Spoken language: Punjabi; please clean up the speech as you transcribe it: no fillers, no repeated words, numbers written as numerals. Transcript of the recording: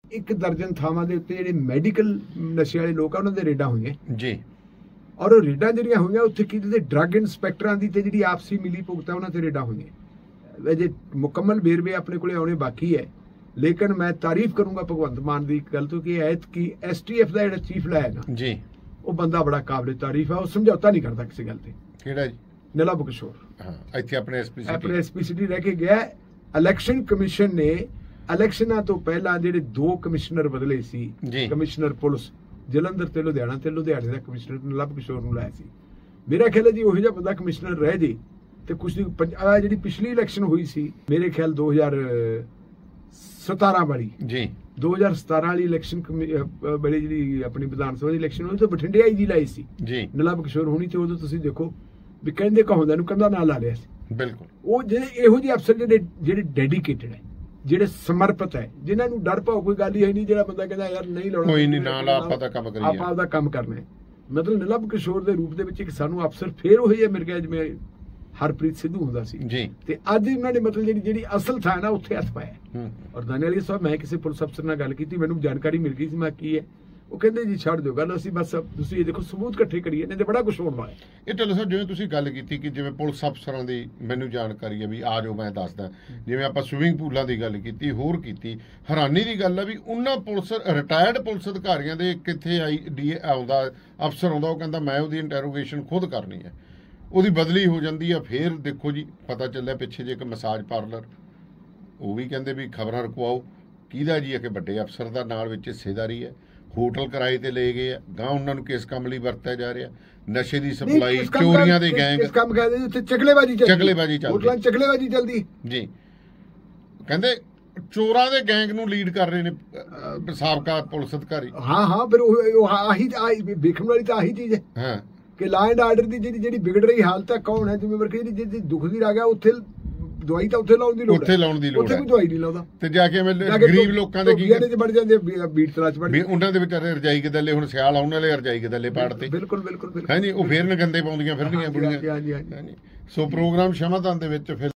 1 ਦਰਜਨ ਥਾਵਾਂ ਦੇ ਉੱਤੇ ਜਿਹੜੇ ਮੈਡੀਕਲ ਨਸ਼ੇ ਵਾਲੇ ਲੋਕ ਆ ਉਹਨਾਂ ਦੇ ਰੇਡਾਂ ਹੋਈਆਂ ਜੀ। ਔਰ ਉਹ ਰੇਡਾਂ ਜਿਹੜੀਆਂ ਹੋਈਆਂ ਉੱਥੇ ਕਿਤੇ ਡਰੱਗ ਇੰਸਪੈਕਟਰਾਂ ਦੀ ਤੇ ਜਿਹੜੀ ਆਪਸੀ ਮਿਲੀ ਭੁਗਤ ਆ ਉਹਨਾਂ ਤੇ ਰੇਡਾਂ ਹੋਈਆਂ। ਅਜੇ ਮੁਕੰਮਲ ਵੇਰਵੇ ਆਪਣੇ ਕੋਲੇ ਆਉਣੇ ਬਾਕੀ ਹੈ, ਲੇਕਿਨ ਮੈਂ ਤਾਰੀਫ ਕਰੂੰਗਾ ਭਗਵੰਤ ਮਾਨ ਦੀ ਗੱਲ ਤੋਂ ਕਿ ਐਤਕੀ STF ਦਾ ਜਿਹੜਾ ਚੀਫ ਲਾਇਆ ਨਾ ਜੀ, ਉਹ ਬੰਦਾ ਬੜਾ ਕਾਬਲੇ ਤਾਰੀਫ ਆ। ਉਹ ਸਮਝੌਤਾ ਨਹੀਂ ਕਰਦਾ ਕਿਸੇ ਗੱਲ ਤੇ। ਕਿਹੜਾ ਜੀ? ਨਿਲਭ ਕਿਸ਼ੋਰ। ਹਾਂ, ਇੱਥੇ ਆਪਣੇ SP ਸਿਟੀ ਰਹਿ ਕੇ ਗਿਆ। ਇਲੈਕਸ਼ਨ ਕਮਿਸ਼ਨ ਨੇ ਇਲੈਕਸ਼ਨਾਂ ਤੋਂ ਪਹਿਲਾਂ ਜਿਹੜੇ 2 ਕਮਿਸ਼ਨਰ ਬਦਲੇ ਸੀ, ਕਮਿਸ਼ਨਰ ਪੁਲਿਸ ਜਲੰਧਰ ਤੇ ਲੁਧਿਆਣਾ ਦੇ ਕਮਿਸ਼ਨਰ ਨਿਲਭ ਕਿਸ਼ੋਰ ਨੂੰ ਲਾਇਆ ਸੀ। ਮੇਰਾ ਖਿਆਲ ਹੈ ਜੀ ਉਹੋ ਜਿਹਾ ਬੰਦਾ ਕਮਿਸ਼ਨਰ ਰਹਿ ਜੇ ਤੇ ਕੁਛ ਜਿਹੜੀ ਪਿਛਲੀ ਇਲੈਕਸ਼ਨ ਹੋਈ ਸੀ ਮੇਰੇ ਖਿਆਲ 2017 ਵਾਲੀ ਜੀ, 2017 ਵਾਲੀ ਇਲੈਕਸ਼ਨ ਵਾਲੀ ਜਿਹੜੀ ਆਪਣੀ ਵਿਧਾਨ ਸਭਾ ਦੀ ਇਲੈਕਸ਼ਨ ਹੋਈ ਤਾਂ ਬਠਿੰਡੇ ਆਈ ਜੀ ਲਾਈ ਸੀ ਜੀ ਨਿਲਭ ਕਿਸ਼ੋਰ ਹੋਣੀ, ਤੇ ਉਦੋਂ ਤੁਸੀਂ ਦੇਖੋ ਵੀ ਕਹਿੰਦੇ ਕਹਾਉਂਦਾ ਨੂੰ ਕੰਧਾ ਨਾਲ ਲਾ ਲਿਆ ਸੀ। ਬਿਲਕੁਲ ਉਹ ਜਿਹੜੇ ਇਹੋ ਜਿਹੇ ਅਫਸਰ ਜਿਹੜੇ ਡੈਡੀਕੇਟਡ ਹੈ, ਜਿਹੜੇ ਸਮਰਪਿਤ ਹੈ, ਜਿਨ੍ਹਾਂ ਨੂੰ ਡਰ ਭਾਉ ਕੋਈ ਗੱਲ ਹੀ ਨਹੀਂ। ਜਿਹੜਾ ਬੰਦਾ ਕਹਿੰਦਾ ਯਾਰ ਨਹੀਂ ਲਾਉਣਾ ਕੋਈ ਨਹੀਂ, ਨਾਲ ਆਪਾਂ ਦਾ ਕੰਮ ਕਰੀਏ, ਆਪਾਂ ਆਪਦਾ ਕੰਮ ਕਰਨਾ ਹੈ। ਮਤਲਬ ਨਿਲਭ ਕਿਸ਼ੋਰ ਦੇ ਰੂਪ ਦੇ ਵਿੱਚ ਇੱਕ ਸਾਨੂੰ ਅਫਸਰ ਫੇਰ ਉਹੀ ਹੈ ਮਿਲ ਗਿਆ ਜਿਵੇਂ ਹਰਪ੍ਰੀਤ ਸਿੱਧੂ ਹੁੰਦਾ ਸੀ ਜੀ। ਤੇ ਅੱਜ ਉਹਨਾਂ ਨੇ ਮਤਲਬ ਜਿਹੜੀ ਅਸਲ ਥਾਂ ਨਾ ਉੱਥੇ ਹੱਥ ਪਾਇਆ। ਔਰ ਦਾਨੇਵਾਲੀ ਸਾਹਿਬ, ਮੈਂ ਕਿਸੇ ਪੁਲਿਸ ਅਫਸਰ ਨਾਲ ਗੱਲ ਕੀਤੀ, ਮੈਨੂੰ ਜਾਣਕਾਰੀ ਮਿਲ ਗਈ ਸੀ ਮੈਂ ਕੀ ਹੈ, ਉਹ ਕਹਿੰਦੇ ਜੀ ਛੱਡ ਦਿਓ ਗੱਲ, ਅਸੀਂ ਬਸ ਤੁਸੀਂ ਇਹ ਦੇਖੋ ਸਬੂਤ ਇਕੱਠੇ ਕਰੀਏ, ਨਹੀਂ ਤੇ ਬੜਾ ਕੁਝ ਹੋਣ ਵਾਲਾ। ਇਹ ਢਿੱਲੋਂ ਸਾਹਿਬ ਜਿਵੇਂ ਤੁਸੀਂ ਗੱਲ ਕੀਤੀ ਕਿ ਜਿਵੇਂ ਪੁਲਿਸ ਅਫਸਰਾਂ ਦੀ ਮੈਨੂੰ ਜਾਣਕਾਰੀ ਹੈ ਵੀ ਆ ਜਾਓ ਮੈਂ ਦੱਸਦਾ, ਜਿਵੇਂ ਆਪਾਂ ਸਵਿਮਿੰਗ ਪੂਲਾਂ ਦੀ ਗੱਲ ਕੀਤੀ, ਹੋਰ ਕੀਤੀ, ਹੈਰਾਨੀ ਦੀ ਗੱਲ ਹੈ ਵੀ ਉਹਨਾਂ ਪੁਲਿਸ ਰਿਟਾਇਰਡ ਪੁਲਿਸ ਅਧਿਕਾਰੀਆਂ ਦੇ ਕਿੱਥੇ ਆਉਂਦਾ ਅਫਸਰ ਆਉਂਦਾ, ਉਹ ਕਹਿੰਦਾ ਮੈਂ ਉਹਦੀ ਇੰਟਰੋਗੇਸ਼ਨ ਖੁਦ ਕਰਨੀ ਹੈ, ਉਹਦੀ ਬਦਲੀ ਹੋ ਜਾਂਦੀ ਆ। ਫਿਰ ਦੇਖੋ ਜੀ ਪਤਾ ਚੱਲਿਆ ਪਿੱਛੇ ਜੇ ਇੱਕ ਮਸਾਜ ਪਾਰਲਰ, ਉਹ ਵੀ ਕਹਿੰਦੇ ਵੀ ਖਬਰਾਂ ਰਖਵਾਓ, ਕਿਹਦਾ ਜੀ ਹੈ ਕਿ ਵੱਡੇ ਅਫਸਰ ਦਾ ਨਾਲ ਵਿੱਚ ਹਿੱਸੇਦਾਰੀ ਹੈ। ਹੋਟਲ ਕਿਰਾਏ ਤੇ ਲੈ ਗਏ ਆ, ਗਾਂ ਉਹਨਾਂ ਨੂੰ ਕਿਸ ਕੰਮ ਲਈ ਵਰਤਿਆ ਜਾ ਰਿਹਾ, ਨਸ਼ੇ ਦੀ ਸਪਲਾਈ, ਚੋਰੀਆਂ ਦੇ ਗੈਂਗ, ਇਸ ਕੰਮ ਕਰਦੇ ਉੱਥੇ ਚਕਲੇਬਾਜੀ ਚੱਲਦੀ, ਹੋਟਲਾਂ ਚਕਲੇਬਾਜੀ ਚੱਲਦੀ ਜੀ। ਕਹਿੰਦੇ ਚੋਰਾਂ ਦੇ ਗੈਂਗ ਨੂੰ ਲੀਡ ਕਰ ਰਹੇ ਨੇ ਸਾਬਕਾ ਪੁਲਿਸ ਅਧਿਕਾਰੀ। ਹਾਂ ਫਿਰ ਉਹ ਆਹੀ ਵੇਖਣ ਵਾਲੀ ਤਾਂ ਆਹੀ ਚੀਜ਼ ਹੈ ਹਾਂ ਕਿ ਲਾ ਐਂਡ ਆਰਡਰ ਦੀ ਜਿਹੜੀ ਵਿਗੜ ਰਹੀ ਹਾਲਤ ਹੈ, ਕੌਣ ਹੈ ਜ਼ਿੰਮੇਵਾਰ? ਜਿਹੜੀ ਦੁੱਖ ਦੀ ਆ ਗਿਆ ਉੱਥੇ ਦਵਾਈ ਤਾਂ ਉੱਥੇ ਲਾਉਣ ਦੀ ਲੋੜ ਹੈ, ਉੱਥੇ ਕੋਈ ਦਵਾਈ ਨਹੀਂ ਲਾਉਂਦਾ। ਤੇ ਜਾ ਕੇ ਗਰੀਬ ਲੋਕਾਂ ਦੇ ਕੀ ਬਣ ਜਾਂਦੇ ਬੀਟ ਤਲਾਸ਼ ਬਣ, ਉਹਨਾਂ ਦੇ ਵਿਚਾਰੇ ਰਜਾਈ ਗਦੱਲੇ, ਹੁਣ ਸਿਆਲ ਆਉਣ ਵਾਲੇ ਰਜਾਈ ਗਦੱਲੇ ਪਾੜਤੇ। ਬਿਲਕੁਲ ਹਾਂਜੀ, ਉਹ ਫੇਰ ਨਗੰਦੇ ਪਾਉਂਦੀਆਂ ਫਿਰਦੀਆਂ ਬੁੜੀਆਂ। ਸੋ ਪ੍ਰੋਗਰਾਮ ਸ਼ਮਾਦਾਨ ਦੇ ਵਿੱਚ ਫਿਰ